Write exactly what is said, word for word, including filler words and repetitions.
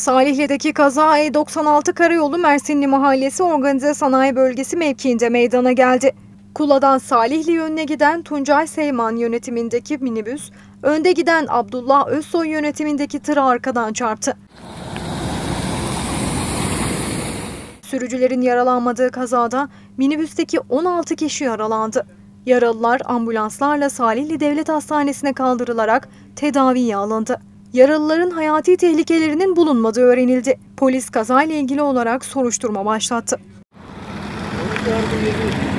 Salihli'deki kaza E doksan altı Karayolu Mersinli Mahallesi Organize Sanayi Bölgesi mevkiinde meydana geldi. Kula'dan Salihli yönüne giden Tuncay Seyman yönetimindeki minibüs, önde giden Abdullah Özsoy yönetimindeki tırı arkadan çarptı. Sürücülerin yaralanmadığı kazada minibüsteki on altı kişi yaralandı. Yaralılar ambulanslarla Salihli Devlet Hastanesi'ne kaldırılarak tedaviye alındı. Yaralıların hayati tehlikelerinin bulunmadığı öğrenildi. Polis kazayla ilgili olarak soruşturma başlattı.